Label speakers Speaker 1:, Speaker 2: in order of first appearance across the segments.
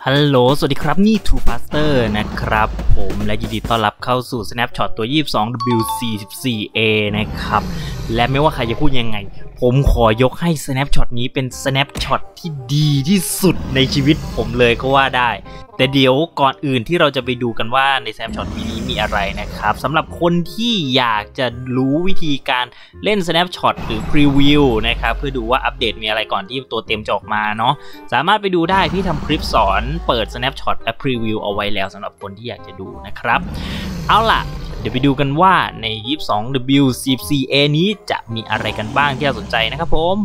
Speaker 1: ฮัลโหลสวัสดีครับนี่ True Pastor นะครับผมและยินดีต้อนรับเข้าสู่ Snapshot ตัว 22W44A นะครับและไม่ว่าใครจะพูดยังไงผมขอยกให้ Snapshot นี้เป็น Snapshot ที่ดีที่สุดในชีวิตผมเลยก็ว่าได้แต่เดี๋ยวก่อนอื่นที่เราจะไปดูกันว่าใน Snapshot นี้มีอะไรนะครับสำหรับคนที่อยากจะรู้วิธีการเล่น Snapshot หรือ Preview นะครับเพื่อดูว่าอัปเดตมีอะไรก่อนที่ตัวเต็มจะออกมาเนาะสามารถไปดูได้ที่ทำคลิปสอนเปิด Snapshot และ Preview เอาไว้แล้วสำหรับคนที่อยากจะดูนะครับเอาล่ะเดี๋ยวไปดูกันว่าใน 22W44A นี้จะมีอะไรกันบ้างที่น่าสนใจนะครับผม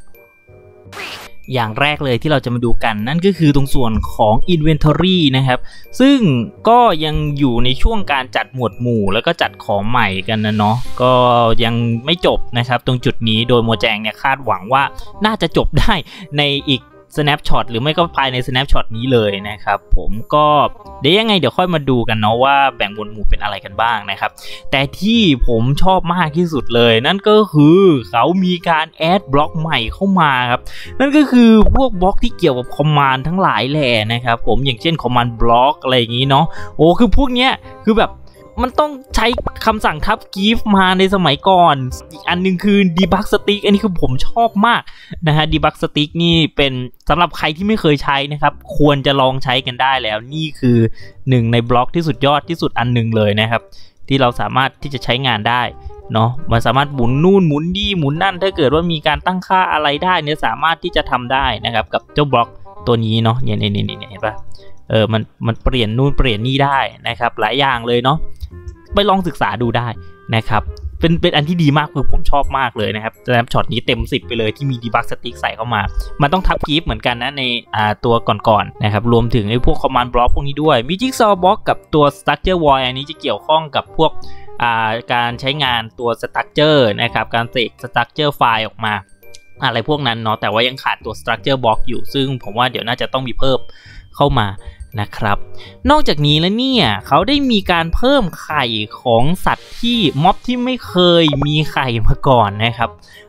Speaker 1: อย่างแรกเลยที่เราจะมาดูกันนั่นก็คือตรงส่วนของ Inventory นะครับซึ่งก็ยังอยู่ในช่วงการจัดหมวดหมู่แล้วก็จัดของใหม่กันนะเนาะก็ยังไม่จบนะครับตรงจุดนี้โดยโมแจงเนี่ยคาดหวังว่าน่าจะจบได้ในอีกSnapshot หรือไม่ก็ภายใน Snapshot นี้เลยนะครับผมก็เดี๋ยวยังไงเดี๋ยวค่อยมาดูกันเนาะว่าแบ่งหมวดหมู่เป็นอะไรกันบ้างนะครับแต่ที่ผมชอบมากที่สุดเลยนั่นก็คือเขามีการแอดบล็อกใหม่เข้ามาครับนั่นก็คือพวกบล็อกที่เกี่ยวกับคอมมานด์ทั้งหลายแหล่นะครับผมอย่างเช่นคอมมานด์บล็อกอะไรอย่างนี้เนาะโอ้คือพวกเนี้ยคือแบบมันต้องใช้คำสั่งทับกีฟมาในสมัยก่อนอีกอันนึงคือ debug stick อันนี้คือผมชอบมากนะฮะ debug stick นี่เป็นสำหรับใครที่ไม่เคยใช้นะครับควรจะลองใช้กันได้แล้วนี่คือหนึ่งในบล็อกที่สุดยอดที่สุดอันนึงเลยนะครับที่เราสามารถที่จะใช้งานได้เนาะมันสามารถหมุนนู่นหมุนนี่หมุนนั่นถ้าเกิดว่ามีการตั้งค่าอะไรได้เนี่ยสามารถที่จะทำได้นะครับกับเจ้าบล็อกตัวนี้เนาะเนี่ยเห็นปะมันเปลี่ยนนู่นเปลี่ยนนี่ได้นะครับหลายอย่างเลยเนาะไปลองศึกษาดูได้นะครับเป็นอันที่ดีมากคือผมชอบมากเลยนะครับSnapshotนี้เต็ม10ไปเลยที่มี debug stick ใส่เข้ามามันต้องทับกีฟเหมือนกันนะในตัวก่อนๆนะครับรวมถึงไอ้พวก command block พวกนี้ด้วยมี jigsaw block กับตัว structure void อันนี้จะเกี่ยวข้องกับพวกการใช้งานตัว structure นะครับการเสก structure file ออกมาอะไรพวกนั้นเนาะแต่ว่ายังขาดตัว structure block อยู่ซึ่งผมว่าเดี๋ยวน่าจะต้องมีเพิ่มเข้ามานะครับนอกจากนี้แล้วเนี่ยเขาได้มีการเพิ่มไข่ของสัตว์ที่ม็อบที่ไม่เคยมีไข่มาก่อนนะครับ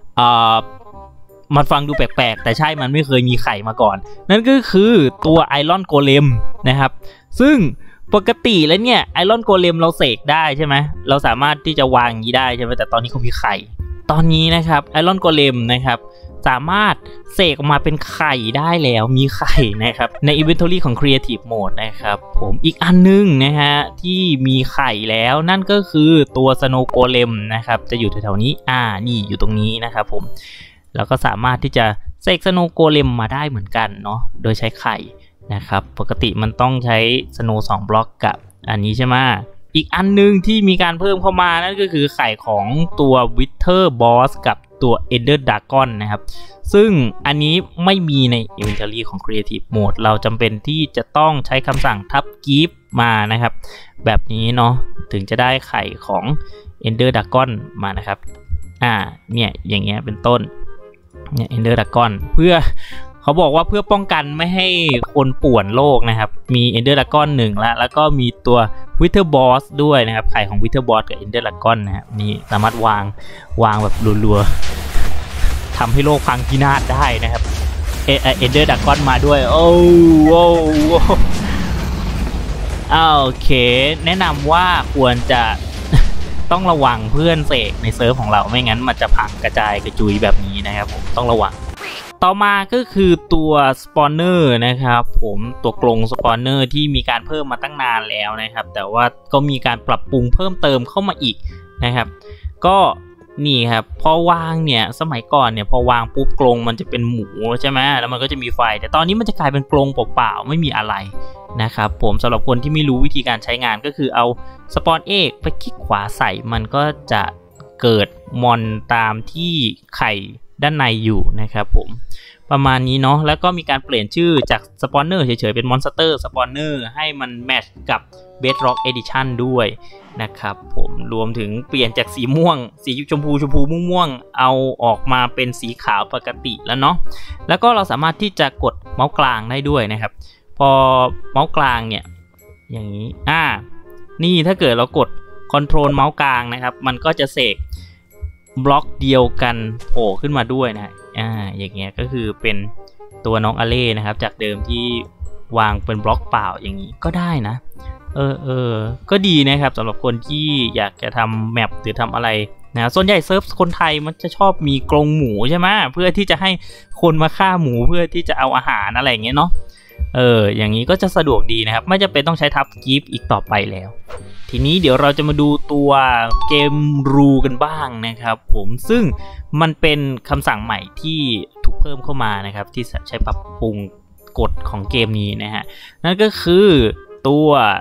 Speaker 1: มันฟังดูแปลกๆแต่ใช่มันไม่เคยมีไข่มาก่อนนั่นก็คือตัวไอรอนโกเลมนะครับซึ่งปกติแล้วเนี่ยไอรอนโกเลมเราเสกได้ใช่ไหมเราสามารถที่จะวางอย่างนี้ได้ใช่ไหมแต่ตอนนี้เขามีไข่ตอนนี้นะครับไอรอนโกเลมนะครับสามารถเสกออกมาเป็นไข่ได้แล้วมีไข่นะครับใน Inventory ของ Creative Mode นะครับผมอีกอันนึงนะฮะที่มีไข่แล้วนั่นก็คือตัว Snow Golem นะครับจะอยู่แถวๆนี้นี่อยู่ตรงนี้นะครับผมแล้วก็สามารถที่จะเสก Snow Golem มาได้เหมือนกันเนาะโดยใช้ไข่นะครับปกติมันต้องใช้ Snow 2 บล็อกกับอันนี้ใช่ไหมอีกอันนึงที่มีการเพิ่มเข้ามานั่นก็คือไข่ของตัว Wither Boss กับตัว Ender Dragon นะครับซึ่งอันนี้ไม่มีใน Inventory ของ Creative Mode เราจำเป็นที่จะต้องใช้คำสั่งทับ give มานะครับแบบนี้เนาะถึงจะได้ไข่ของ Ender Dragon มานะครับเนี่ยอย่างเงี้ยเป็นต้นเนี่ย Ender Dragon เพื่อเขาบอกว่าเพื่อป้องกันไม่ให้คนป่วนโลกนะครับมี Ender Dragon 1แล้วก็มีตัว Wither Boss ด้วยนะครับไข่ของ Wither Boss กับ Ender Dragon นะครับนี่สามารถวางแบบรัวๆทำให้โลกพังพินาศได้นะครับEnder Dragon มาด้วยโอ้โอเคแนะนำว่าควรจะต้องระวังเพื่อนเสกในเซิร์ฟของเราไม่งั้นมันจะพังกระจายกระจุยแบบนี้นะครับผมต้องระวังต่อมาก็คือตัวสปอนเนอร์นะครับผมตัวกรงสปอนเนอร์ที่มีการเพิ่มมาตั้งนานแล้วนะครับแต่ว่าก็มีการปรับปรุงเพิ่มเติมเข้ามาอีกนะครับก็นี่ครับพอวางเนี่ยสมัยก่อนเนี่ยพอวางปุ๊บกรงมันจะเป็นหมูใช่ไหมแล้วมันก็จะมีไฟแต่ตอนนี้มันจะกลายเป็นกรงเปล่าๆไม่มีอะไรนะครับผมสำหรับคนที่ไม่รู้วิธีการใช้งานก็คือเอาสปอนเอกไปคลิกขวาใส่มันก็จะเกิดมอนตามที่ไข่ด้านในอยู่นะครับผมประมาณนี้เนาะแล้วก็มีการเปลี่ยนชื่อจากสปอนเนอร์เฉยๆเป็นมอนสเตอร์สปอนเนอร์ให้มันแมทช์กับ Bedrock Edition ด้วยนะครับผมรวมถึงเปลี่ยนจากสีม่วงสีชมพูม่วงเอาออกมาเป็นสีขาวปกติแล้วเนาะแล้วก็เราสามารถที่จะกดเมาส์กลางได้ด้วยนะครับพอเมาส์กลางเนี่ยอย่างนี้นี่ถ้าเกิดเรากดคอนโทรลเมาส์กลางนะครับมันก็จะเสกบล็อกเดียวกันโผล่ขึ้นมาด้วยนะอย่างเงี้ยก็คือเป็นตัวน้องอเล่นะครับจากเดิมที่วางเป็นบล็อกเปล่าอย่างนี้ก็ได้นะก็ดีนะครับสำหรับคนที่อยากจะทำแมปหรือทำอะไรนะส่วนใหญ่เซิร์ฟคนไทยมันจะชอบมีกรงหมูใช่ไหมเพื่อที่จะให้คนมาฆ่าหมูเพื่อที่จะเอาอาหารอะไรอย่างเงี้ยเนาะอย่างนี้ก็จะสะดวกดีนะครับไม่จำเป็นต้องใช้ทับกิฟต์อีกต่อไปแล้วทีนี้เดี๋ยวเราจะมาดูตัวเกมรูกันบ้างนะครับผมซึ่งมันเป็นคำสั่งใหม่ที่ถูกเพิ่มเข้ามานะครับที่ใช้ปรับปรุงกฎของเกมนี้นะฮะนั่นก็คือตัว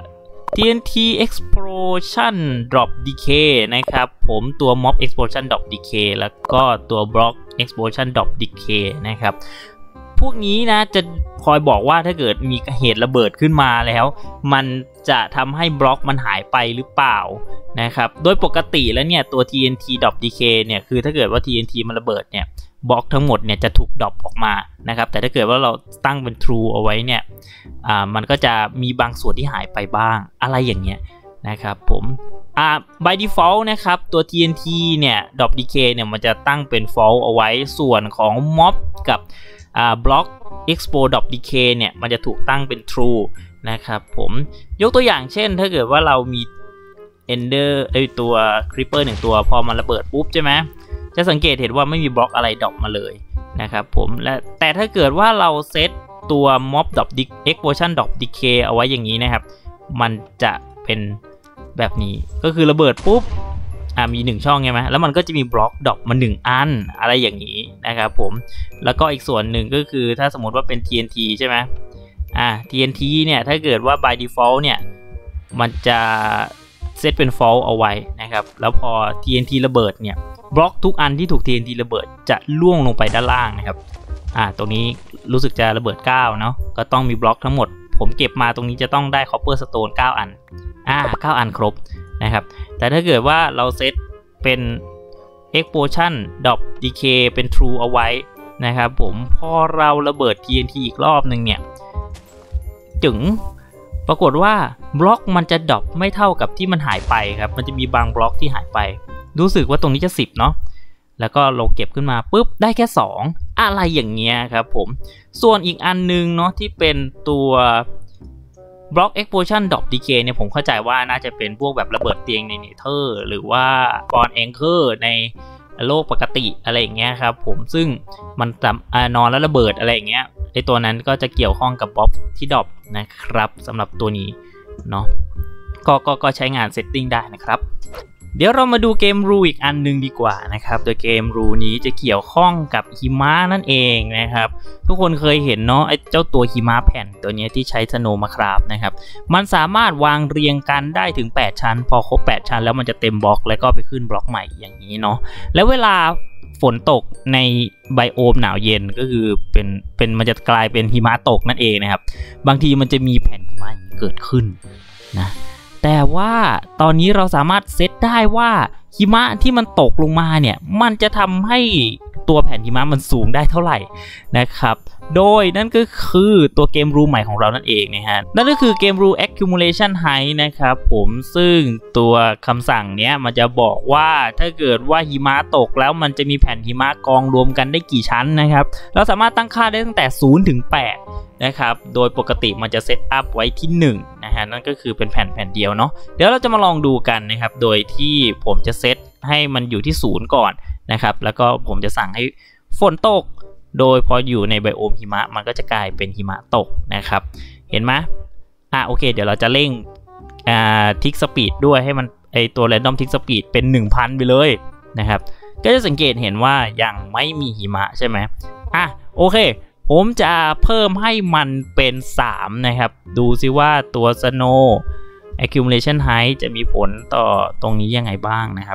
Speaker 1: TNT Explosion Drop Decay นะครับผมตัว Mob Explosion Drop Decay แล้วก็ตัว Block Explosion Drop Decay นะครับพวกนี้นะจะคอยบอกว่าถ้าเกิดมีเหตุระเบิดขึ้นมาแล้วมันจะทำให้บล็อกมันหายไปหรือเปล่านะครับโดยปกติแล้วเนี่ยตัว TNT Drop Decay เนี่ยคือถ้าเกิดว่า TNT มันระเบิดเนี่ยบล็อกทั้งหมดเนี่ยจะถูกดรอปออกมานะครับแต่ถ้าเกิดว่าเราตั้งเป็น true เอาไว้เนี่ยมันก็จะมีบางส่วนที่หายไปบ้างอะไรอย่างเงี้ยนะครับผมby default นะครับตัว TNT เนี่ย drop decay เนี่ยมันจะตั้งเป็น false เอาไว้ส่วนของ mob กับblock expo drop decay เนี่ยมันจะถูกตั้งเป็น true นะครับผมยกตัวอย่างเช่นถ้าเกิดว่าเรามี ender ตัว creeper 1ตัวพอมันระเบิดปุ๊บใช่ไหมจะสังเกตเห็นว่าไม่มีบล็อกอะไรดรอปมาเลยนะครับผมแต่ถ้าเกิดว่าเราเซตตัว mob drop explosion drop decay เอาไว้อย่างนี้นะครับมันจะเป็นแบบนี้ก็คือระเบิดปุ๊บมี1ช่องใช่ไหมแล้วมันก็จะมีบล็อกดรอปมา1อันอะไรอย่างนี้นะครับผมแล้วก็อีกส่วนหนึ่งก็คือถ้าสมมติว่าเป็น TNT ใช่ไหมTNT เนี่ยถ้าเกิดว่า by default เนี่ยมันจะเซตเป็น false เอาไว้นะครับแล้วพอ TNT ระเบิดเนี่ยบล็อกทุกอันที่ถูก TNT ระเบิดจะล่วงลงไปด้านล่างนะครับตรงนี้รู้สึกจะระเบิด9เนาะก็ต้องมีบล็อกทั้งหมดผมเก็บมาตรงนี้จะต้องได้ copper stone 9 อัน9 อันครบนะครับแต่ถ้าเกิดว่าเราเซตเป็น explosion drop decay เป็น true เอาไว้นะครับผมพอเราระเบิด TNT อีกรอบนึงเนี่ยจึงปรากฏว่าบล็อกมันจะดรอปไม่เท่ากับที่มันหายไปครับมันจะมีบางบล็อกที่หายไปรู้สึกว่าตรงนี้จะ10เนาะแล้วก็เราเก็บขึ้นมาปุ๊บได้แค่2อะไรอย่างเงี้ยครับผมส่วนอีกอันนึงเนาะที่เป็นตัว block explosion drop decay เนี่ยผมเข้าใจว่าน่าจะเป็นพวกแบบระเบิดเตียงในเนเธอร์หรือว่าบอนแองเกอร์ในโลกปกติอะไรอย่างเงี้ยครับผมซึ่งมันนอนแล้วระเบิดอะไรอย่างเงี้ยไอตัวนั้นก็จะเกี่ยวข้องกับบล็อกที่ดรอปนะครับสำหรับตัวนี้เนาะก็ใช้งานเซตติ้งได้นะครับเดี๋ยวเรามาดูเกมรูอีกอันนึงดีกว่านะครับโดยเกมรูนี้จะเกี่ยวข้องกับหิมะนั่นเองนะครับทุกคนเคยเห็นเนาะไอ้เจ้าตัวหิมะแผ่นตัวนี้ที่ใช้สโนว์มาคราฟนะครับมันสามารถวางเรียงกันได้ถึง8ชั้นพอครบ8ชั้นแล้วมันจะเต็มบล็อกแล้วก็ไปขึ้นบล็อกใหม่อย่างนี้เนาะแล้วเวลาฝนตกในไบโอมหนาวเย็นก็คือเป็นมันจะกลายเป็นหิมะตกนั่นเองนะครับบางทีมันจะมีแผ่นหิมะเกิดขึ้นนะแต่ว่าตอนนี้เราสามารถเซตได้ว่าหิมะที่มันตกลงมาเนี่ยมันจะทำให้ตัวแผ่นหิมะมันสูงได้เท่าไหร่นะครับโดยนั่นก็คือตัวเกมรูใหม่ของเรานั่นเองนะฮะนั่นก็คือเกมรู accumulation height นะครับผมซึ่งตัวคำสั่งเนี้ยมันจะบอกว่าถ้าเกิดว่าหิมะตกแล้วมันจะมีแผ่นหิมะกองรวมกันได้กี่ชั้นนะครับเราสามารถตั้งค่าได้ตั้งแต่0 ถึง 8นะครับโดยปกติมันจะเซตอัพไว้ที่1นะฮะนั่นก็คือเป็นแผ่นเดียวเนาะเดี๋ยวเราจะมาลองดูกันนะครับโดยที่ผมจะเซตให้มันอยู่ที่0ก่อนนะครับแล้วก็ผมจะสั่งให้ฝนตกโดยพออยู่ในไบโอมหิมะมันก็จะกลายเป็นหิมะตกนะครับเห็นไหมโอเคเดี๋ยวเราจะเร่งทิกสปีดด้วยให้มันไอตัว random tick speed เป็น 1000 ไปเลยนะครับก็จะสังเกตเห็นว่ายังไม่มีหิมะใช่ไหมโอเคผมจะเพิ่มให้มันเป็น3นะครับดูซิว่าตัว snow accumulation height จะมีผลต่อตรงนี้ยังไงบ้างนะครับ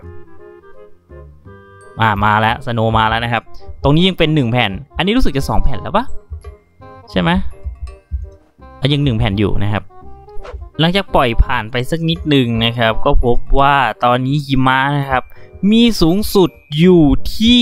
Speaker 1: มาแล้วสโนว์มาแล้วนะครับตรงนี้ยังเป็น1แผ่นอันนี้รู้สึกจะ2แผ่นแล้วปะใช่ไหมยัง1แผ่นอยู่นะครับหลังจากปล่อยผ่านไปสักนิดหนึ่งนะครับก็พบว่าตอนนี้หิมะนะครับมีสูงสุดอยู่ที่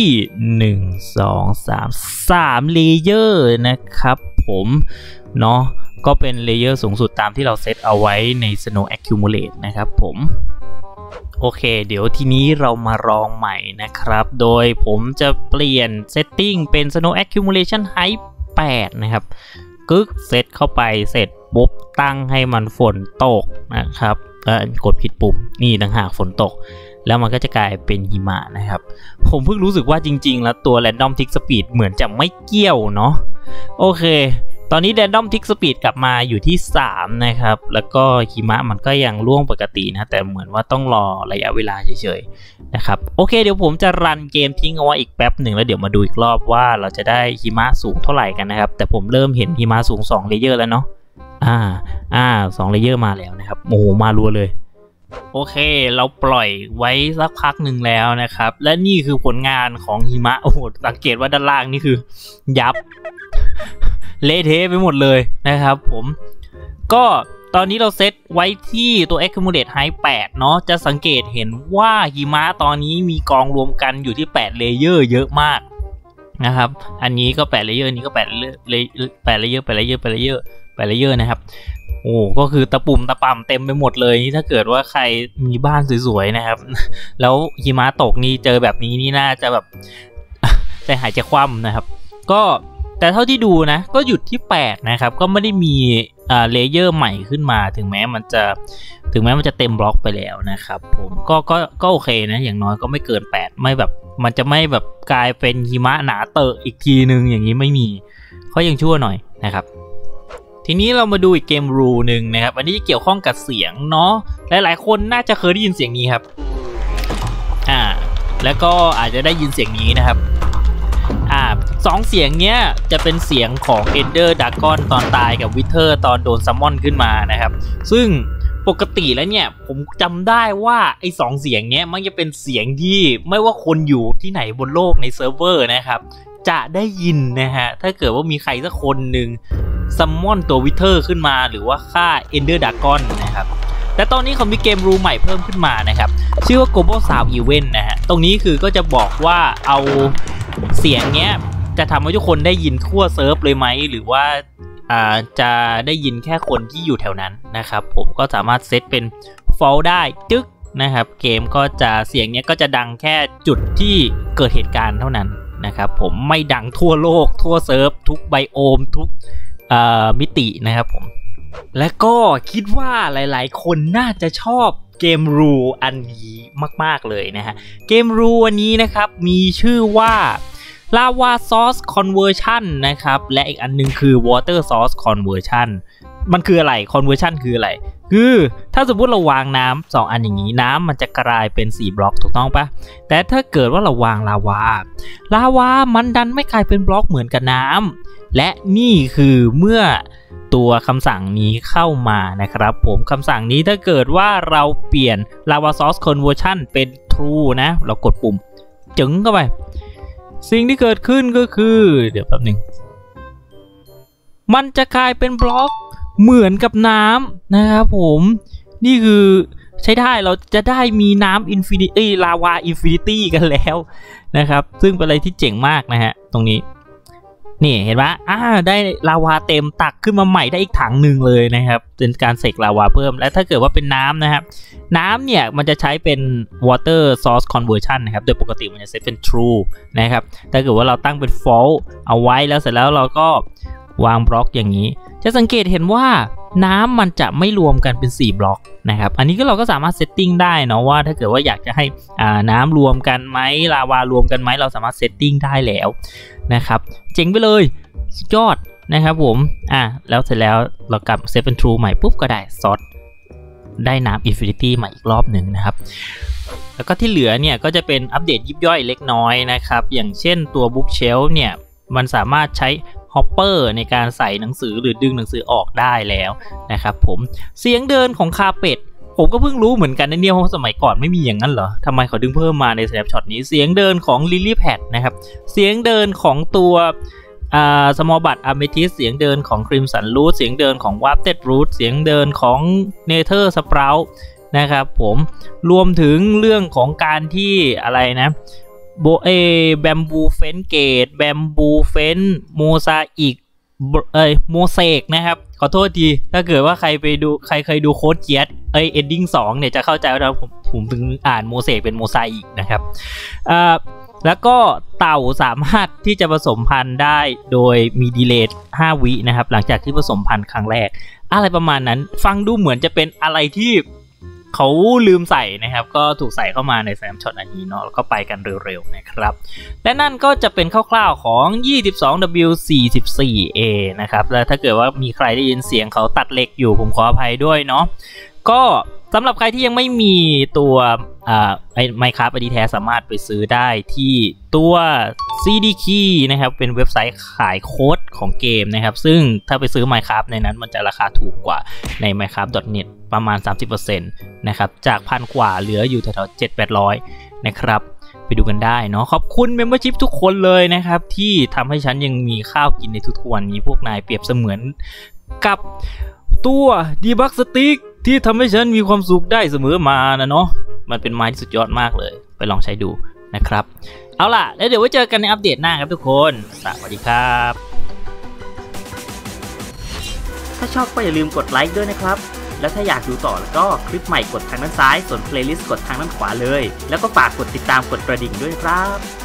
Speaker 1: 3 เลเยอร์นะครับผมเนาะก็เป็นเลเยอร์สูงสุดตามที่เราเซตเอาไว้ใน Snow Accumulate นะครับผมโอเคเดี๋ยวทีนี้เรามาลองใหม่นะครับโดยผมจะเปลี่ยนเซตติ้งเป็น Snow Accumulation Height 8นะครับกึกเซตเข้าไปเสร็จปุ๊บตั้งให้มันฝนตกนะครับกดผิดปุ่มนี่ต่างหากฝนตกแล้วมันก็จะกลายเป็นหิมะนะครับผมเพิ่งรู้สึกว่าจริงๆแล้วตัว Random Tick Speed เหมือนจะไม่เกี่ยวเนาะโอเคตอนนี้ Random Tick Speed กลับมาอยู่ที่3นะครับแล้วก็หิมะมันก็ยังร่วงปกตินะแต่เหมือนว่าต้องรอระยะเวลาเฉยๆนะครับโอเคเดี๋ยวผมจะรันเกมทิ้งเอาไว้อีกแป๊บหนึ่งแล้วเดี๋ยวมาดูอีกรอบว่าเราจะได้หิมะสูงเท่าไหร่กันนะครับแต่ผมเริ่มเห็นหิมะสูง2เลเยอร์แล้วเนาะ2เลเยอร์มาแล้วนะครับโอ้โหมารัวเลยโอเคเราปล่อยไว้สักพักหนึ่งแล้วนะครับและนี่คือผลงานของหิมะโอ้โหสังเกตว่าด้านล่างนี่คือยับ เละเทะไปหมดเลยนะครับผมก็ตอนนี้เราเซตไว้ที่ตัว Accumulate Height 8เนาะจะสังเกตเห็นว่าหิมะตอนนี้มีกองรวมกันอยู่ที่8เลเยอร์เยอะมากนะครับอันนี้ก็8เลเยอร์นี้ก็8เลเยอร์นะครับโอ้ก็คือตะปุ่มตะป่ำเต็มไปหมดเลยนี่ถ้าเกิดว่าใครมีบ้านสวยๆนะครับแล้วหิมะตกนี่เจอแบบนี้นี่น่าจะแบบ ใจหายใจคว่ำนะครับก็แต่เท่าที่ดูนะก็หยุดที่8นะครับก็ไม่ได้มีเลเยอร์ใหม่ขึ้นมาถึงแม้มันจะเต็มบล็อกไปแล้วนะครับผมก็โอเคนะอย่างน้อยก็ไม่เกิน8ไม่แบบมันจะไม่แบบกลายเป็นหิมะหนาเตอะอีกทีนึงอย่างนี้ไม่มีเขายังชั่วหน่อยนะครับทีนี้เรามาดูอีกเกมรูหนึ่งนะครับอันนี้จะเกี่ยวข้องกับเสียงเนาะหลายๆคนน่าจะเคยได้ยินเสียงนี้ครับแล้วก็อาจจะได้ยินเสียงนี้นะครับ2เสียงเนี้ยจะเป็นเสียงของ Ender Dragon ตอนตายกับ Wither ตอนโดนซัมมอนขึ้นมานะครับซึ่งปกติแล้วเนี่ยผมจำได้ว่าไอ้2เสียงเนี้ยมันจะเป็นเสียงที่ไม่ว่าคนอยู่ที่ไหนบนโลกในเซิร์ฟเวอร์นะครับจะได้ยินนะฮะถ้าเกิดว่ามีใครสักคนหนึ่งซัมมอนตัว Wither ขึ้นมาหรือว่าฆ่า Ender Dragon นะครับแต่ตอนนี้เขามีเกมรูใหม่เพิ่มขึ้นมานะครับชื่อว่า Global Sound Event นะฮะตรงนี้คือก็จะบอกว่าเอาเสียงเนี้ยจะทำให้ทุกคนได้ยินทั่วเซิร์ฟเลยไหมหรือว่าจะได้ยินแค่คนที่อยู่แถวนั้นนะครับผมก็สามารถเซตเป็น Fault ได้จึ๊กนะครับเกมก็จะเสียงเนี้ยก็จะดังแค่จุดที่เกิดเหตุการณ์เท่านั้นนะครับผมไม่ดังทั่วโลกทั่วเซิร์ฟทุกไบโอมทุกมิตินะครับผมและก็คิดว่าหลายๆคนน่าจะชอบเกมรูอันนี้มากๆเลยนะฮะเกมรูอันนี้นะครับมีชื่อว่า Lava Source Conversion นะครับและอีกอันนึงคือ Water Source Conversion มันคืออะไร Conversion คืออะไรคือถ้าสมมติเราวางน้ำ2อันอย่างนี้น้ำมันจะกลายเป็น4บล็อกถูกต้องปะแต่ถ้าเกิดว่าเราวางลาวามันดันไม่กลายเป็นบล็อกเหมือนกับน้ำและนี่คือเมื่อตัวคำสั่งนี้เข้ามานะครับผมคำสั่งนี้ถ้าเกิดว่าเราเปลี่ยน Lava Source Conversion เป็น True นะเรากดปุ่มจึงเข้าไปสิ่งที่เกิดขึ้นก็คือเดี๋ยวแป๊บนึงมันจะกลายเป็นบล็อกเหมือนกับน้ำนะครับผมนี่คือใช้ได้เราจะได้มีน้ำอินฟินิตี้ลาวาอินฟินิตี้กันแล้วนะครับซึ่งเป็นอะไรที่เจ๋งมากนะฮะตรงนี้นี่เห็นปะได้ลาวาเต็มตักขึ้นมาใหม่ได้อีกถังหนึ่งเลยนะครับเป็นการเสกลาวาเพิ่มและถ้าเกิดว่าเป็นน้ำนะครับน้ำเนี่ยมันจะใช้เป็น water source conversion นะครับโดยปกติมันจะเซตเป็น true นะครับถ้าเกิดว่าเราตั้งเป็น false เอาไว้แล้วเสร็จแล้วเราก็วางบล็อกอย่างนี้จะสังเกตเห็นว่าน้ำมันจะไม่รวมกันเป็น4บล็อกนะครับอันนี้ก็เราก็สามารถเซตติ้งได้เนาะว่าถ้าเกิดว่าอยากจะให้น้ำรวมกันไหมลาวารวมกันไหมเราสามารถเซตติ้งได้แล้วนะครับเจ๋งไปเลยสุดยอดนะครับผมแล้วเสร็จแล้วเรากลับเซตเป็น true ใหม่ปุ๊บก็ได้ซอสได้น้ำ infinity ใหม่อีกรอบหนึ่งนะครับแล้วก็ที่เหลือเนี่ยก็จะเป็นอัปเดตยิบย่อยเล็กน้อยนะครับอย่างเช่นตัว bookshelf เนี่ยมันสามารถใช้ฮอปเปอร์ในการใส่หนังสือหรือดึงหนังสือออกได้แล้วนะครับผมเสียงเดินของคาเป็ดผมก็เพิ่งรู้เหมือนกันนะเนี่ยเพราะสมัยก่อนไม่มีอย่างนั้นเหรอทำไมเขาดึงเพิ่มมาใน snapshot นี้เสียงเดินของ Lily Pad นะครับเสียงเดินของตัวsmall bud amethyst เสียงเดินของ crimson root เสียงเดินของ warped root เสียงเดินของ nether sprout นะครับผมรวมถึงเรื่องของการที่อะไรนะแบมบูเฟนเกตแบมบูเฟนโมซาอิกโมเสกนะครับขอโทษทีถ้าเกิดว่าใครเคยดูโค้ดเกียร์เอนดิ้ง2เนี่ยจะเข้าใจว่าผมถึงอ่านโมเสกเป็นโมซาอิกนะครับแล้วก็เต่าสามารถที่จะผสมพันธุ์ได้โดยมีดีเลย์5 วินะครับหลังจากที่ผสมพันธุ์ครั้งแรกอะไรประมาณนั้นฟังดูเหมือนจะเป็นอะไรที่เขาลืมใส่นะครับก็ถูกใส่เข้ามาในแซมช็อตอันนี้เนาะแล้วก็ไปกันเร็วๆนะครับและนั่นก็จะเป็นคร่าวๆของ 22W44A นะครับแล้วถ้าเกิดว่ามีใครได้ยินเสียงเขาตัดเหล็กอยู่ผมขออภัยด้วยเนาะก็สำหรับใครที่ยังไม่มีตัวMinecraft ID แท้สามารถไปซื้อได้ที่ตัว CD Key นะครับเป็นเว็บไซต์ขายโค้ดของเกมนะครับซึ่งถ้าไปซื้อ Minecraft ในนั้นมันจะราคาถูกกว่าใน Minecraft.net ประมาณ 30% นะครับจาก1,000 กว่าเหลืออยู่แถวๆ 700-800 นะครับไปดูกันได้เนาะขอบคุณ Membership ทุกคนเลยนะครับที่ทำให้ฉันยังมีข้าวกินในทุกๆวันนี้พวกนายเปรียบเสมือนกับตัว Debug Stick ที่ทำให้ฉันมีความสุขได้เสมอมานะเนาะมันเป็นไม้ที่สุดยอดมากเลยไปลองใช้ดูนะครับเอาล่ะแล้วเดี๋ยวไว้เจอกันในอัปเดตหน้าครับทุกคนสวัสดีครับถ้าชอบก็อย่าลืมกดไลค์ด้วยนะครับแล้วถ้าอยากดูต่อแล้วก็คลิปใหม่กดทางด้านซ้ายส่วนเพลย์ลิสต์กดทางด้านขวาเลยแล้วก็ฝากกดติดตามกดกระดิ่งด้วยครับ